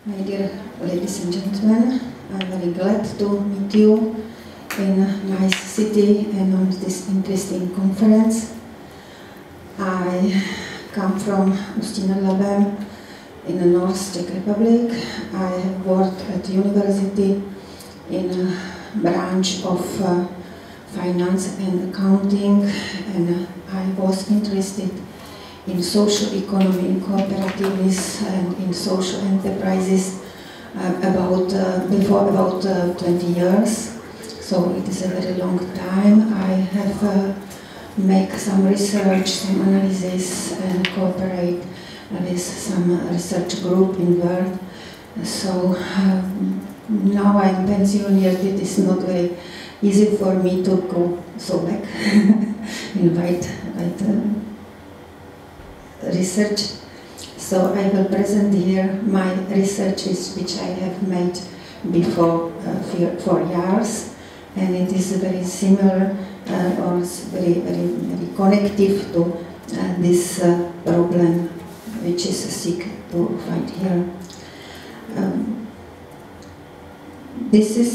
My dear ladies and gentlemen, I'm very glad to meet you in a nice city and on this interesting conference. I come from Ústí nad Labem in the North Czech Republic. I have worked at university in a branch of finance and accounting, and I was interested in social economy, in cooperativism, and in social enterprises before about 20 years. So it is a very long time. I have make some research, some analysis, and cooperate with some research group in world. So now I'm pensionered. It is not very easy for me to go so back in right research. So I will present here my researches which I have made before 4 years, and it is very similar or very connective to this problem which is seek to find here. This is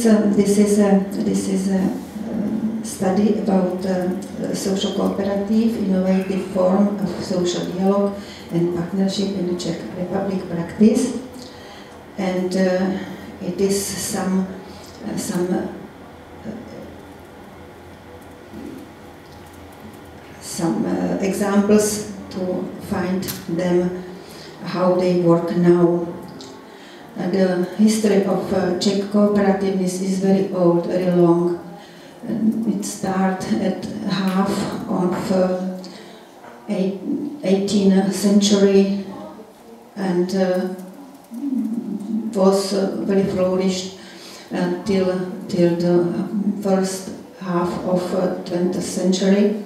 a study about social cooperative, innovative form of social dialogue and partnership in the Czech Republic practice, and it is some examples to find them how they work now. The history of Czech cooperativeness is very old, very long. It started at half of 18th century and was very flourished till the first half of 20th century.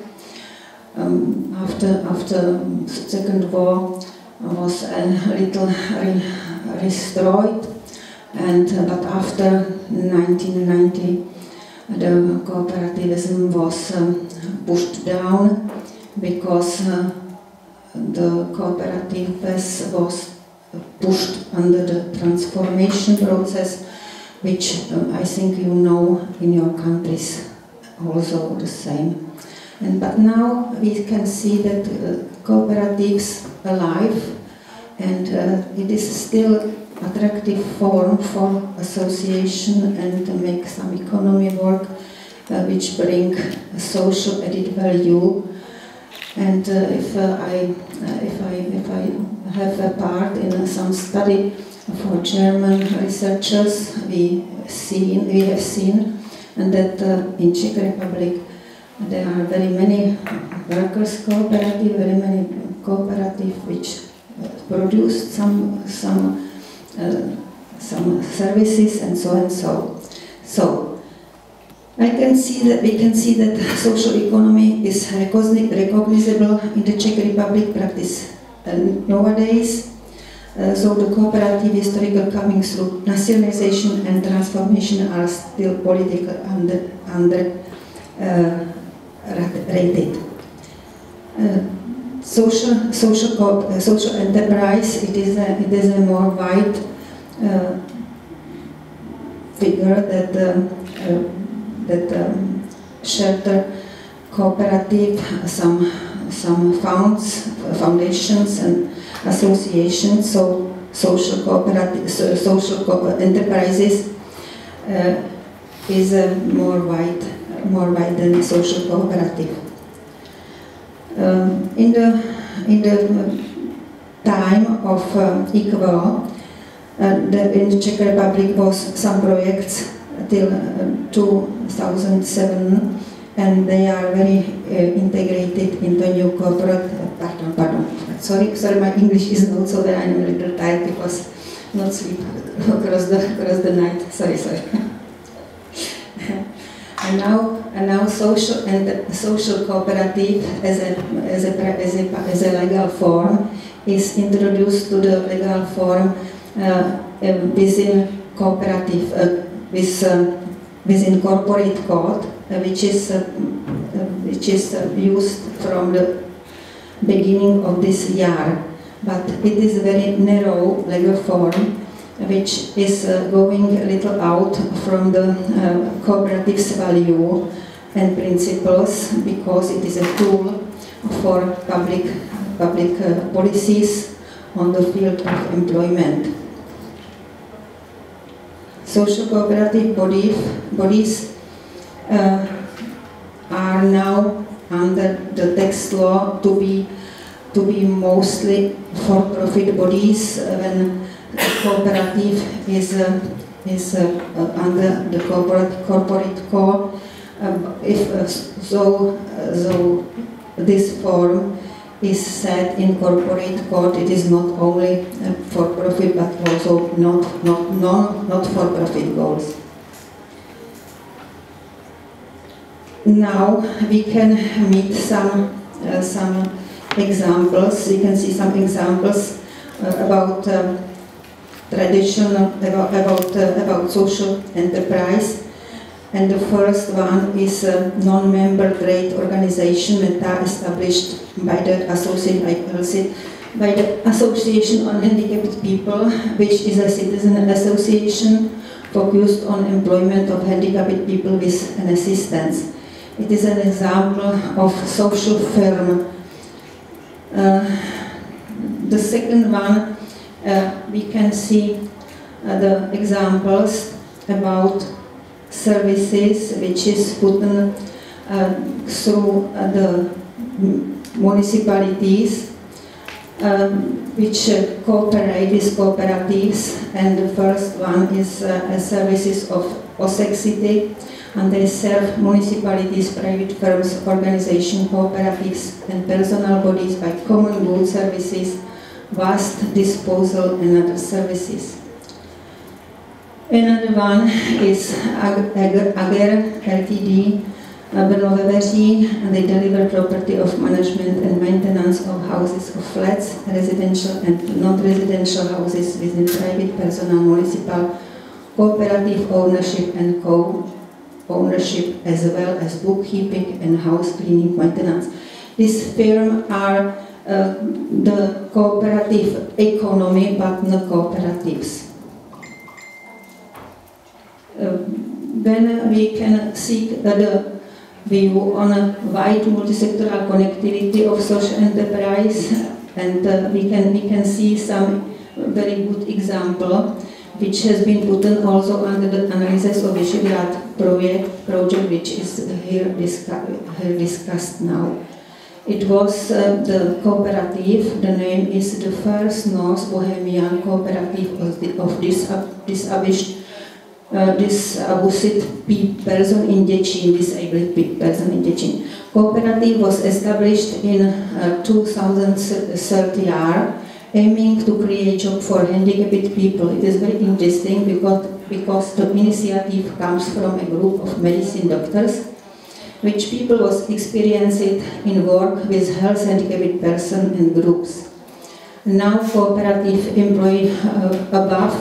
After Second War was a little restored, but after 1990 the cooperativism was pushed down because the cooperativeness was pushed under the transformation process, which I think you know in your countries also the same. But now we can see that cooperatives alive, and it is still attractive form for association and to make some economy work which bring social added value. And if I have a part in some study for German researchers, we have seen and that in Czech Republic there are very many workers cooperative, very many cooperative which produce some services and so and so. So we can see that social economy is recognizable in the Czech Republic practice nowadays. So the cooperative historical coming through nationalization and transformation are still politically underrated. Social enterprise, it is a more wide figure that shelter cooperative, some foundations and associations. So social enterprises is more wide than social cooperative. In the time of equal, in the Czech Republic was some projects till 2007, and they are very integrated into new corporate. Pardon. Sorry, my English is not so that I'm a little tired because not sleep across the night. Sorry. And now social cooperative as a legal form is introduced to the legal form within cooperative within corporate code, which is used from the beginning of this year. But it is a very narrow legal form which is going a little out from the cooperative's value and principles, because it is a tool for public policies on the field of employment. Social cooperative bodies are now under the tax law to be mostly for-profit bodies when the cooperative is under the corporate code. So this form is set in corporate code. It is not only for-profit but also not for-profit goals. Now we can meet some examples. We can see some examples about traditional about social enterprise. And the first one is a non-member trade organization established by the Association on Handicapped People, which is a citizen association focused on employment of handicapped people with an assistance. It is an example of social firm. The second one, we can see the examples about services which is put through the municipalities which cooperate with cooperatives, and the first one is services of OSEC City, and they serve municipalities, private firms, organizations, cooperatives and personal bodies by common goods services, waste disposal and other services. Another one is Ager Ltd, Brno Veveří, and they deliver property of management and maintenance of houses of flats, residential and non-residential houses within private, personal, municipal, cooperative ownership and co-ownership, as well as bookkeeping and house cleaning maintenance. These firms are the cooperative economy, but not cooperatives. When we can seek the view on a wide multisectoral connectivity of social enterprise, and we can see some very good example, which has been put in also under the analysis of Vyšehrad project, which is here discussed now. It was the cooperative. The name is the First North Bohemian Cooperative of disabled person in Děčín, disabled person in Děčín. Cooperative was established in 2030 year, aiming to create job for handicapped people. It is very interesting because the initiative comes from a group of medicine doctors, which people was experienced in work with health handicapped person and groups. Now cooperative employ above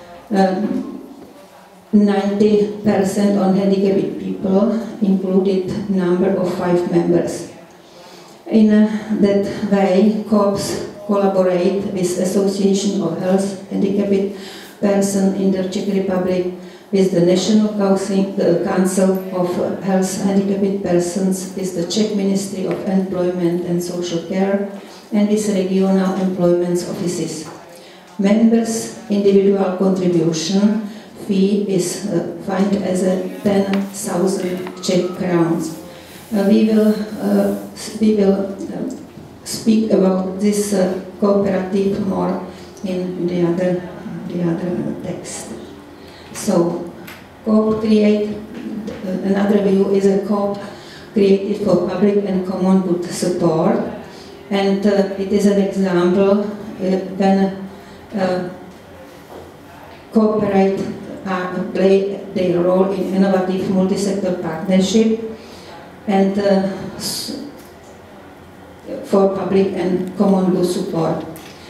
90% on handicapped people, included number of 5 members. In that way, COOPs collaborate with Association of Health Handicapped Person in the Czech Republic, with the National Council of Health Handicapped Persons, with the Czech Ministry of Employment and Social Care, and with regional employment offices. Members' individual contribution fee is fined as a 10,000 Czech crowns. We will speak about this cooperative more in the other text. So, COOP create, another view is a COOP created for public and common good support, and it is an example when cooperate play their role in innovative multi-sector partnership and for public and common good support.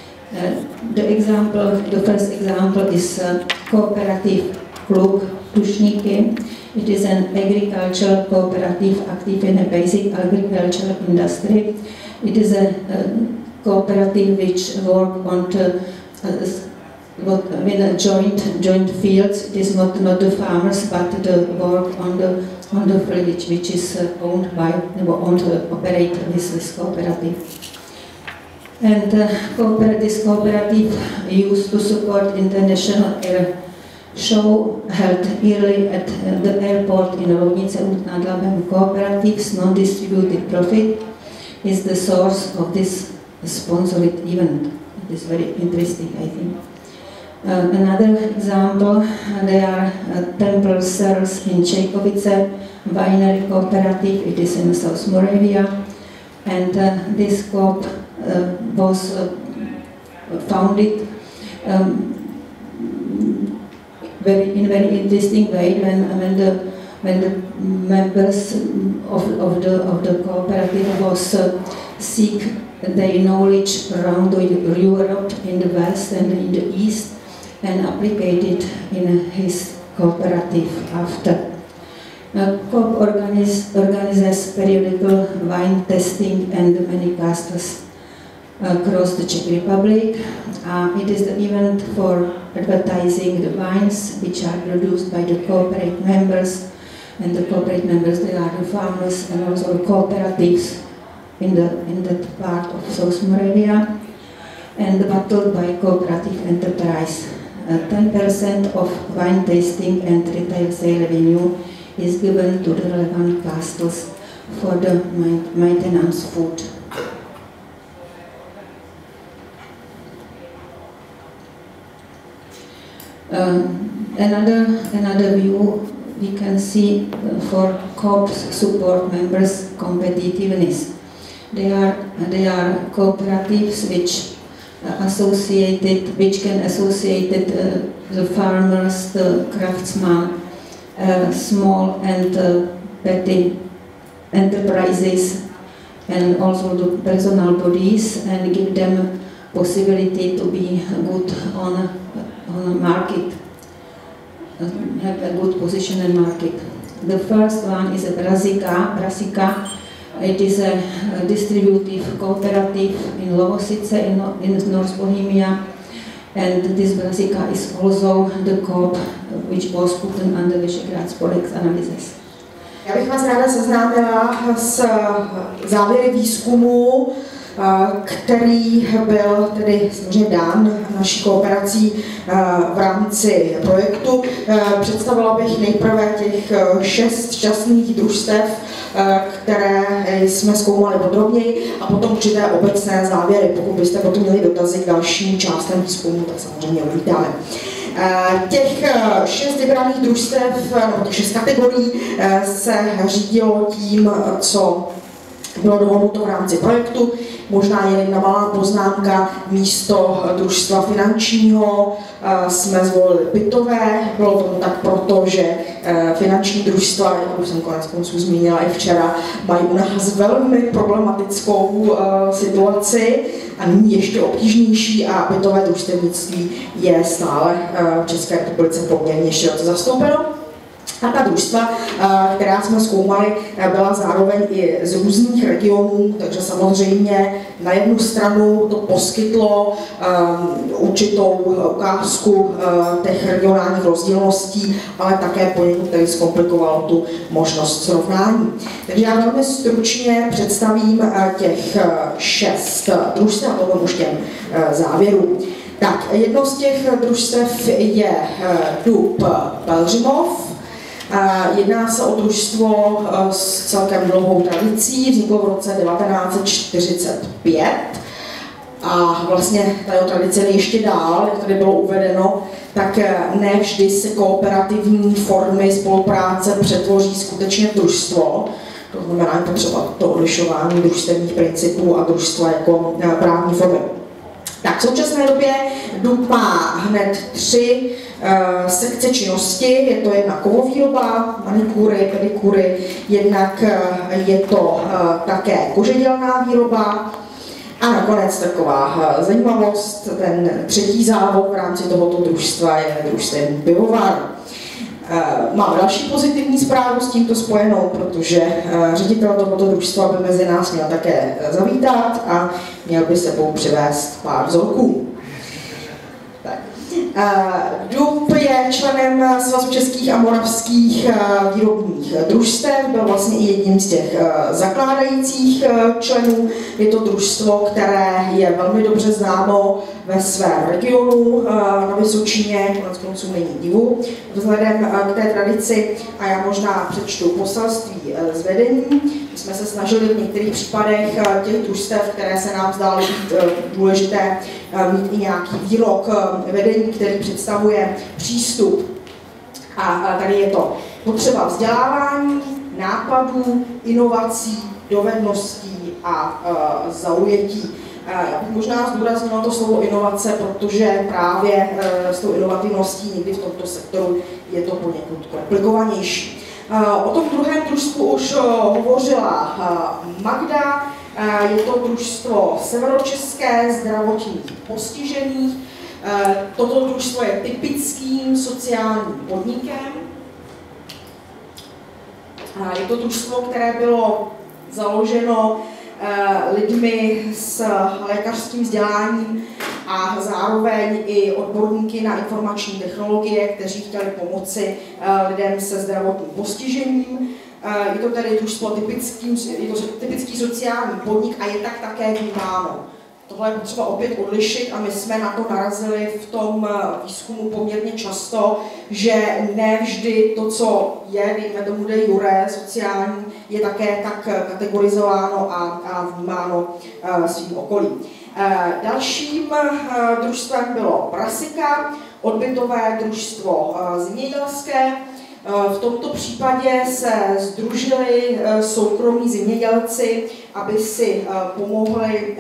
The first example is cooperative Klub Tušníky. It is an agricultural cooperative active in a basic agricultural industry. It is a cooperative which work on with a joint fields. It is not the farmers, but the work on the village, which is owned operated with this cooperative. And this cooperative used to support international air show held yearly at the airport in Roudnice nad Labem. Cooperative's non-distributed profit is the source of this sponsored event. It is very interesting, I think. Another example, there are temple cells in Čejkovice, winery cooperative. It is in South Moravia, and this coop was founded in very interesting way when the members of the cooperative was seek their knowledge around Europe in the west and in the east, and applied it in his cooperative after. Coop organizes periodical wine testing and many castles across the Czech Republic. It is the event for advertising the wines which are produced by the corporate members, and the corporate members, they are the farmers and also the cooperatives in that part of South Moravia, and bottled by cooperative enterprise. 10% of wine tasting and retail sale revenue is given to the relevant castles for the maintenance food. Another view we can see for Coop's support members' competitiveness. They are cooperatives which can associate the farmers, the craftsmen, small and petty enterprises, and also the personal bodies, and give them possibility to be good on a market, have a good position in market. The first one is a Brasica. It is a distributive cooperative in Lovosice in North Bohemia, and this Brasica is also the coop which was put under Vyšehrad Spolex analysis. Já bych vás ráda seznámila s závěry výzkumu, který byl tedy samozřejmě dán naší kooperací v rámci projektu. Představila bych nejprve těch 6 šťastných družstev, které jsme zkoumali podrobněji, a potom určité obecné závěry. Pokud byste potom měli dotazy k dalším částem výzkumu, tak samozřejmě uvítáme. Těch 6 vybraných družstev, nebo těch 6 kategorií se řídilo tím, co bylo dohodnuto v rámci projektu. Možná jen jedna malá poznámka, místo družstva finančního jsme zvolili bytové. Bylo to tak proto, že finanční družstva, jak už jsem konec konců zmínila i včera, mají u nás velmi problematickou situaci a nyní ještě obtížnější, a bytové družstevnictví je stále v České republice poměrně široce zastoupeno. A ta družstva, která jsme zkoumali, byla zároveň i z různých regionů, takže samozřejmě na jednu stranu to poskytlo určitou ukázku těch regionálních rozdílností, ale také poněkud tedy zkomplikovalo tu možnost srovnání. Takže já velmi stručně představím těch 6 družstev a potom už těm závěrům. Tak, jedno z těch družstev je Dub Pelhřimov. Jedná se o družstvo s celkem dlouhou tradicí, vzniklo v roce 1945 a vlastně ta jeho tradice je ještě dál, jak tady bylo uvedeno, tak ne vždy se kooperativní formy spolupráce přetvoří skutečně v družstvo. To znamená potřeba to odlišování družstevních principů a družstva jako právní formy. Tak v současné době Dub má hned 3 sekce činnosti. Je to jednak kovovýroba, manikúry, pedikúry, jednak je to také kožedělná výroba a nakonec taková zajímavost, ten 3. závod v rámci tohoto družstva je družstevní pivovar. Mám další pozitivní zprávu s tímto spojenou, protože ředitel tohoto družstva by mezi nás měl také zavítat a měl by sebou přivést pár vzorků. Tak. DUB je členem Svazu českých a moravských výrobních družstev, byl vlastně i jedním z těch zakládajících členů. Je to družstvo, které je velmi dobře známo ve svém regionu na Vysočině, koneckonců není divu, vzhledem k té tradici. A já možná přečtu poselství z vedení. My jsme se snažili v některých případech těch družstev, které se nám zdály být důležité, mít i nějaký výrok vedení, který představuje přístup. A tady je to potřeba vzdělávání, nápadů, inovací, dovedností a zaujetí. Já bych možná zdůraznila to slovo inovace, protože právě s tou inovativností někdy v tomto sektoru je to poněkud komplikovanější. O tom druhém družstvu už hovořila Magda. Je to družstvo severočeské zdravotních postižených. Toto družstvo je typickým sociálním podnikem. Je to družstvo, které bylo založeno lidmi s lékařským vzděláním a zároveň i odborníky na informační technologie, kteří chtěli pomoci lidem se zdravotním postižením. Je to tedy družstvo typický sociální podnik a je tak také vnímáno. Tohle je potřeba opět odlišit a my jsme na to narazili v tom výzkumu poměrně často, že ne vždy to, co je, dejme tomu de jure, sociální, je také tak kategorizováno a vnímáno svým okolím. Dalším družstvem bylo Brasika, odbytové družstvo zemědělské. V tomto případě se sdružili soukromí zemědělci, aby si pomohli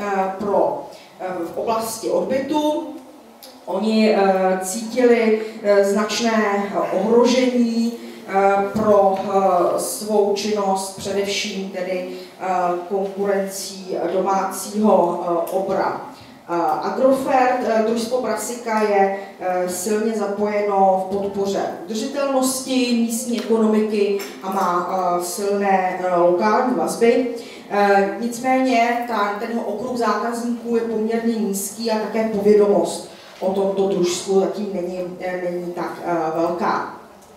v oblasti odbytu. Oni cítili značné ohrožení pro svou činnost, především tedy konkurencí domácího obra. Agrofert, družstvo Brasika je silně zapojeno v podpoře udržitelnosti místní ekonomiky a má silné lokální vazby. Nicméně ten okruh zákazníků je poměrně nízký a také povědomost o tomto družstvu zatím není tak velká.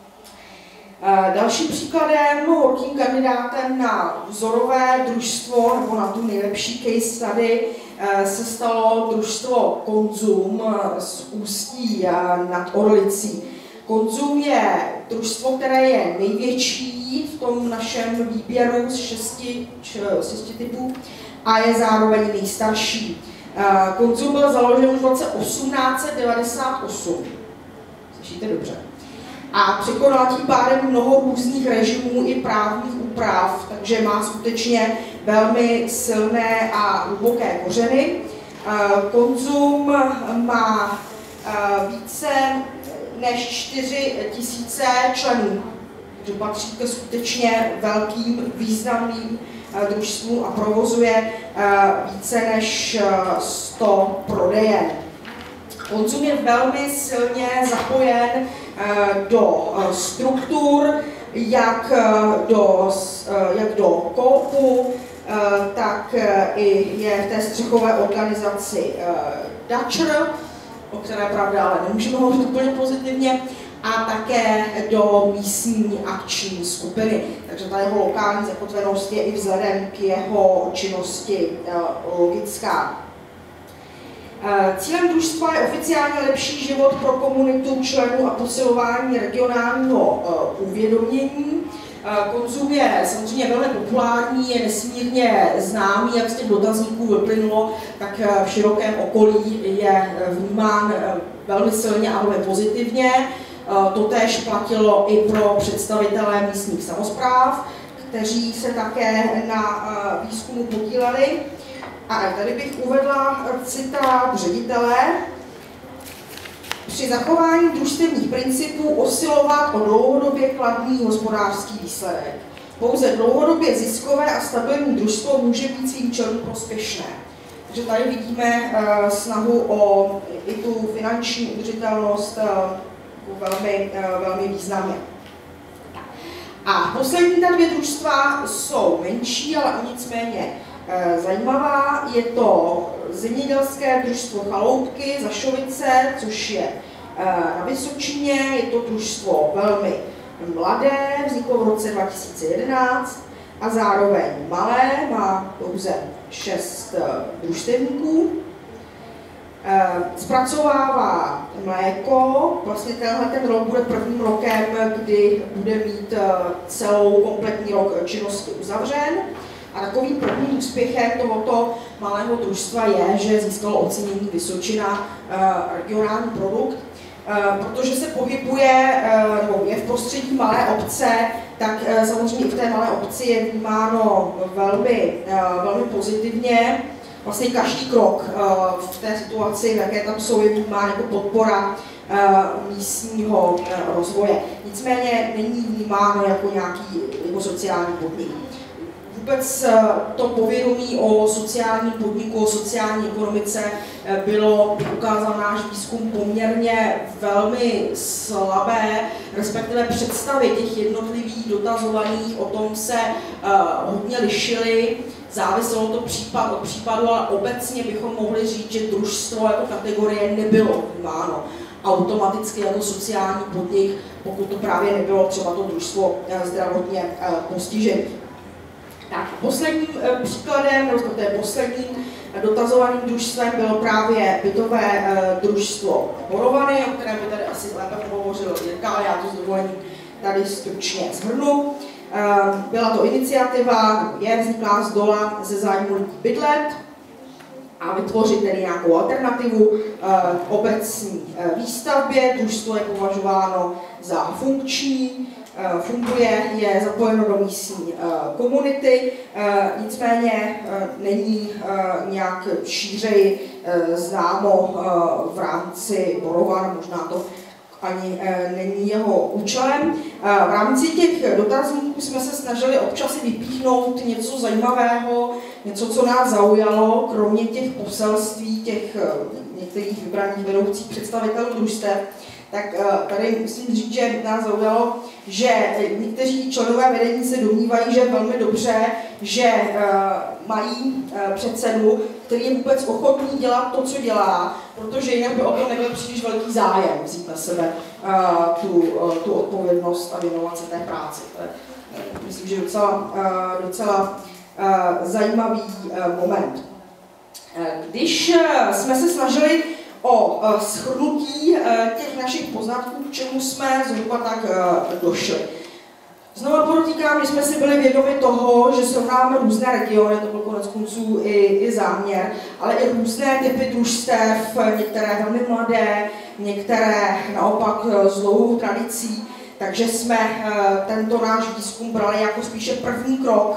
Dalším příkladem, horkým kandidátem na vzorové družstvo, nebo na tu nejlepší case study, se stalo družstvo Konzum z Ústí nad Orlicí. Konzum je družstvo, které je největší v tom našem výběru z šesti typů a je zároveň nejstarší. Konzum byl založen už v roce 1898. Slyšíte dobře. A překonal tím pádem mnoho různých režimů i právních úprav, takže má skutečně velmi silné a hluboké kořeny. Konzum má více než 4 000 členů, takže patří ke skutečně velkým, významným družstvům a provozuje více než 100 prodejen. Konzum je velmi silně zapojen do struktur, jak do koopu, tak i je v té střechové organizaci Dačr, o které pravda ale nemůžeme hovořit úplně pozitivně, a také do místní akční skupiny. Takže ta jeho lokální zakotvenost je i vzhledem k jeho činnosti logická. Cílem družstva je oficiálně lepší život pro komunitu členů a posilování regionálního uvědomění. Konzum je samozřejmě velmi populární, je nesmírně známý, jak z těch dotazníků vyplynulo, tak v širokém okolí je vnímán velmi silně a velmi pozitivně. Totéž platilo i pro představitele místních samospráv, kteří se také na výzkumu podíleli. A tady bych uvedla citát ředitele. Při zachování družstevních principů usilovat o dlouhodobě kladný hospodářský výsledek. Pouze dlouhodobě ziskové a stabilní družstvo může být svým členům prospěšné. Takže tady vidíme snahu o i tu finanční udržitelnost velmi významně. A poslední ta dvě družstva jsou menší, ale nicméně zajímavá. Je to zemědělské družstvo Chaloupky, Zašovice, což je na Vysočině. Je to družstvo velmi mladé, vzniklo v roce 2011 a zároveň malé, má pouze 6 družstevníků. Zpracovává mléko, vlastně ten rok bude prvním rokem, kdy bude mít celou kompletní rok činnosti uzavřen. A takovým prvním úspěchem tohoto malého družstva je, že získalo ocenění Vysočina regionální produkt, protože se pohybuje, nebo je v prostředí malé obce, tak samozřejmě i v té malé obci je vnímáno velmi pozitivně. Vlastně každý krok v té situaci, v jaké tam jsou, je vnímán jako podpora místního rozvoje. Nicméně není vnímáno jako nějaký jako sociální podnik. Vůbec to povědomí o sociálním podniku, o sociální ekonomice bylo, ukázal náš výzkum, poměrně velmi slabé, respektive představy těch jednotlivých dotazovaných o tom se hodně lišily. Záviselo to případ od případu, ale obecně bychom mohli říct, že družstvo jako kategorie nebylo vnímáno automaticky jako sociální podnik, pokud to právě nebylo třeba to družstvo zdravotně postižených. Tak posledním příkladem, nebo to je posledním dotazovaným družstvem, bylo právě bytové družstvo Borovany, o kterém by tady asi lépe pohovořil Jirka, ale já to s dovolením tady stručně shrnu. Byla to iniciativa, vzniklá z dola ze zájmu lidí bydlet a vytvořit tedy nějakou alternativu obecní výstavbě. Družstvo je považováno za funkční, funguje, je zapojeno do místní komunity, nicméně není nějak šířeji známo v rámci Borovan, možná to ani není jeho účelem. V rámci těch dotazníků jsme se snažili občas vypíchnout něco zajímavého, něco, co nás zaujalo, kromě těch poselství těch některých vybraných vedoucích představitelů družstev. Tak tady musím říct, že nás zaujalo, že někteří členové vedení se domnívají, že je velmi dobře, že mají předsedu, který je vůbec ochotný dělat to, co dělá, protože jinak by o to nebyl příliš velký zájem vzít na sebe tu odpovědnost a věnovat se té práci. To je, myslím, že docela zajímavý moment. Když jsme se snažili o shrnutí těch našich poznatků, k čemu jsme zhruba tak došli. Znovu podotýkám, že jsme si byli vědomi toho, že srovnáme různé regiony, to byl konec konců i záměr, ale i různé typy družstev, některé velmi mladé, některé naopak s dlouhou tradicí, takže jsme tento náš výzkum brali jako spíše první krok,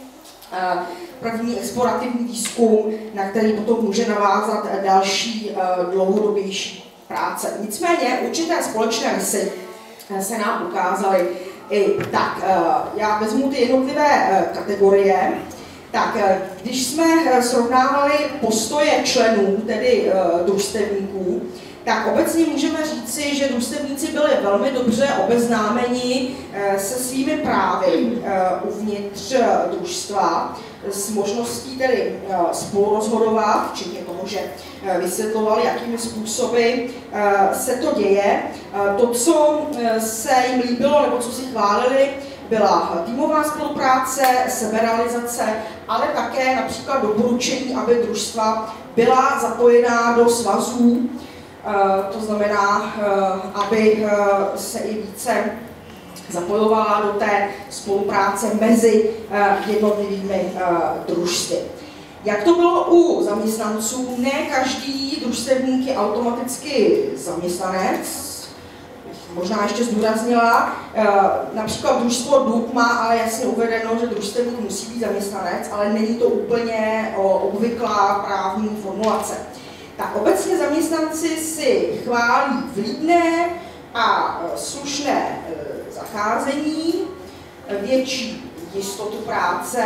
první explorativní výzkum, na který potom může navázat další dlouhodobější práce. Nicméně určité společné rysy se nám ukázaly i tak. Já vezmu ty jednotlivé kategorie. Tak, když jsme srovnávali postoje členů, tedy družstevníků, tak obecně můžeme říci, že družstevníci byli velmi dobře obeznámeni se svými právy uvnitř družstva, s možností tedy spolurozhodovat, včetně toho, že vysvětlovali, jakými způsoby se to děje. To, co se jim líbilo, nebo co si chválili, byla týmová spolupráce, seberealizace, ale také například doporučení, aby družstva byla zapojená do svazů, to znamená, aby se i více zapojovala do té spolupráce mezi jednotlivými družstvy. Jak to bylo u zaměstnanců, ne každý družstevník je automaticky zaměstnanec, možná ještě zdůraznila, například družstvo DUB má ale jasně uvedeno, že družstevník musí být zaměstnanec, ale není to úplně obvyklá právní formulace. Tak obecně zaměstnanci si chválí vlídné a slušné zacházení, větší jistotu práce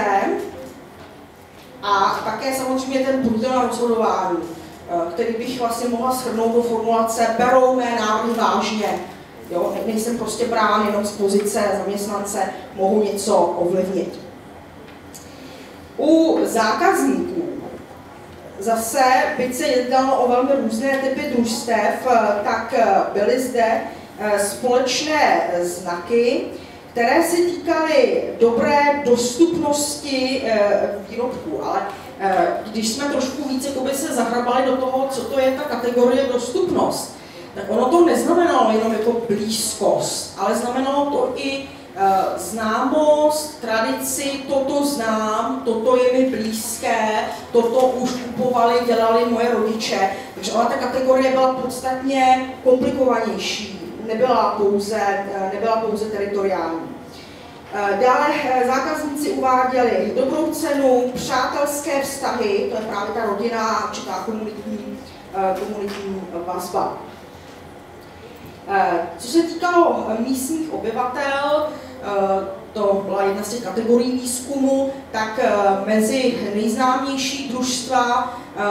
a také samozřejmě ten podíl na rozhodování, který bych vlastně mohla shrnout do formulace berou mé návrhy vážně. Jo, nejsem prostě brán jenom z pozice zaměstnance, mohu něco ovlivnit. U zákazníků Zase, byť se jednalo o velmi různé typy družstev, tak byly zde společné znaky, které se týkaly dobré dostupnosti výrobků, ale když jsme trošku více se zahrabali do toho, co to je ta kategorie dostupnost, tak ono to neznamenalo jenom jako blízkost, ale znamenalo to i známost, tradici, toto znám, toto je mi blízké, toto už kupovali, dělali moje rodiče. Takže ona ta kategorie byla podstatně komplikovanější, nebyla pouze teritoriální. Dále zákazníci uváděli dobrou cenu, přátelské vztahy, to je právě ta rodina, určitá komunitní vazba. Co se týkalo místních obyvatel, to byla jedna z těch kategorií výzkumu, tak mezi nejznámější družstva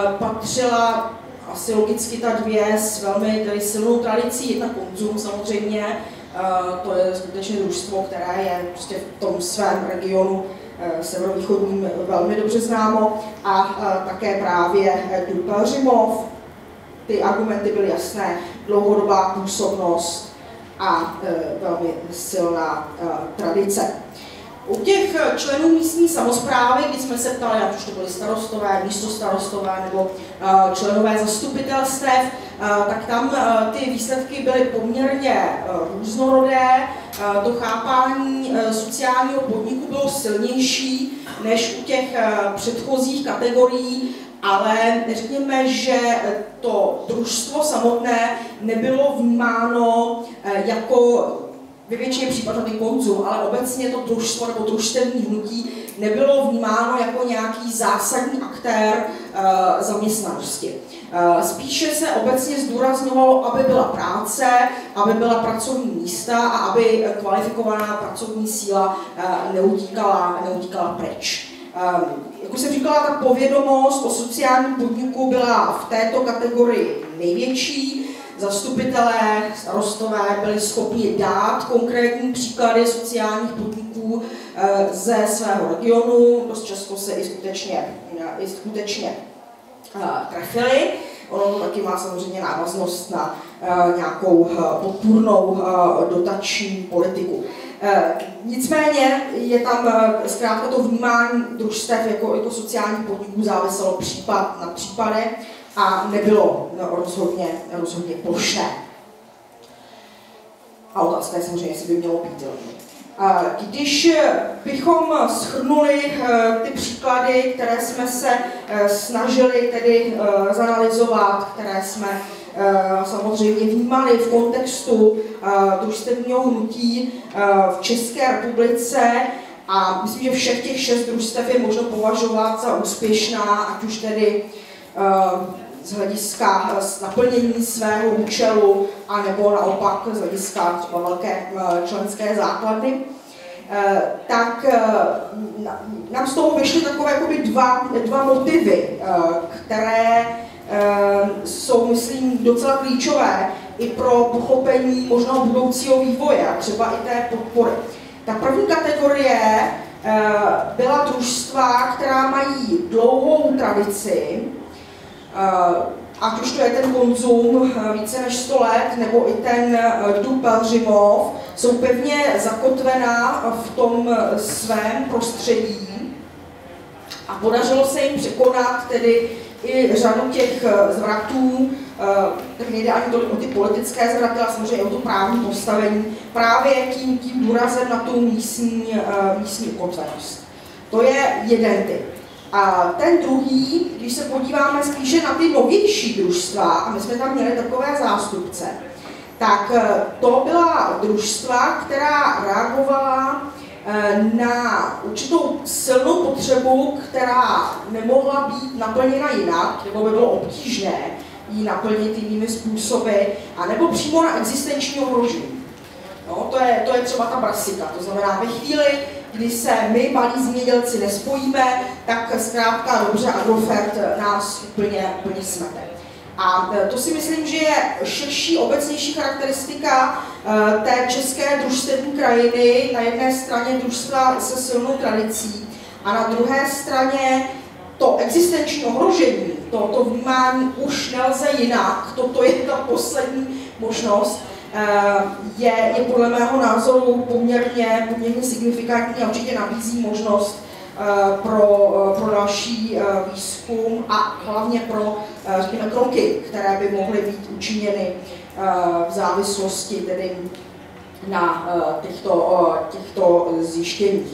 patřila asi logicky ta dvě s velmi silnou tradicí, jedna Konzum samozřejmě, to je skutečně družstvo, které je prostě v tom svém regionu severovýchodním velmi dobře známo, a také právě Dupelřimov. Ty argumenty byly jasné, dlouhodobá působnost a velmi silná tradice. U těch členů místní samosprávy, když jsme se ptali, ať už to byly starostové, místostarostové nebo členové zastupitelstev, tak tam ty výsledky byly poměrně různorodé. To chápání sociálního podniku bylo silnější než u těch předchozích kategorií, ale řekněme, že to družstvo samotné nebylo vnímáno jako ve většině případů ty Konzum, ale obecně to družstvo nebo družstevní hnutí nebylo vnímáno jako nějaký zásadní aktér zaměstnanosti. Spíše se obecně zdůrazňovalo, aby byla práce, aby byla pracovní místa a aby kvalifikovaná pracovní síla neutíkala pryč. Jak už jsem říkala, ta povědomost o sociálním podniku byla v této kategorii největší. Zastupitelé, starostové byli schopni dát konkrétní příklady sociálních podniků ze svého regionu. Dost často se i skutečně trefili. Ono to taky má samozřejmě návaznost na nějakou podpůrnou dotační politiku. Nicméně je tam zkrátka to vnímání družstev jako sociálních podniků záviselo případ na případech a nebylo rozhodně plošné. A otázka je samozřejmě, jestli by mělo být. Když bychom shrnuli ty příklady, které jsme se snažili tedy zanalyzovat, které jsme samozřejmě vnímali v kontextu družstevního hnutí v České republice, a myslím, že všech těch 6 družstev je možno považovat za úspěšná, ať už tedy z hlediska naplnění svého účelu, anebo naopak z hlediska třeba velké členské základny, tak nám z toho vyšly takové jakoby dva motivy, které jsou, myslím, docela klíčové i pro pochopení možného budoucího vývoje a třeba i té podpory. Ta první kategorie byla družstva, která mají dlouhou tradici, ať už to je ten Konzum více než 100 let, nebo i ten Dupelřimov, jsou pevně zakotvená v tom svém prostředí a podařilo se jim překonat tedy i řadu těch zvratů, tak nejde ani tolik o ty politické zvraty, ale samozřejmě o to právní postavení, právě tím důrazem na tu místní ukotvenost. To je jeden typ. A ten druhý, když se podíváme spíše na ty novější družstva, a my jsme tam měli takové zástupce, tak to byla družstva, která reagovala na určitou silnou potřebu, která nemohla být naplněna jinak, nebo by bylo obtížné ji naplnit jinými způsoby, anebo přímo na existenční ohrožení. No, to je třeba ta brasika, to znamená ve chvíli, kdy se my, malí zemědělci, nespojíme, tak zkrátka dobře Agrofert nás úplně smete. A to si myslím, že je širší, obecnější charakteristika té české družstevní krajiny. Na jedné straně družstva se silnou tradicí a na druhé straně to existenční ohrožení, to vnímání už nelze jinak, toto je ta poslední možnost, je podle mého názoru poměrně signifikantní a určitě nabízí možnost pro další výzkum a hlavně pro řekněme, kroky, které by mohly být učiněny v závislosti tedy na těchto zjištěních.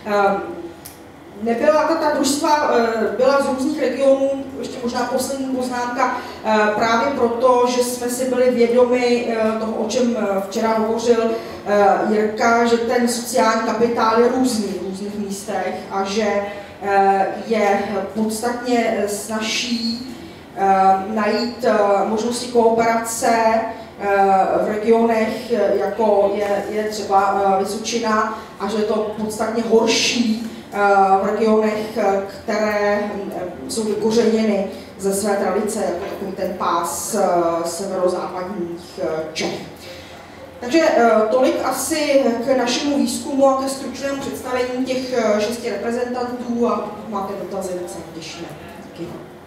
Nebyla ta družstva, byla z různých regionů, ještě možná poslední poznámka, právě proto, že jsme si byli vědomi toho, o čem včera hovořil Jirka, že ten sociální kapitál je různý v různých místech a že je podstatně snazší najít možnosti kooperace v regionech, jako je třeba Vysočina, a že je to podstatně horší v regionech, které jsou vykořeněny ze své tradice, jako takový ten pás severozápadních Čech. Takže tolik asi k našemu výzkumu a ke stručnému představení těch 6 reprezentantů, a pokud máte dotazy, tak se těšíme. Děkuji.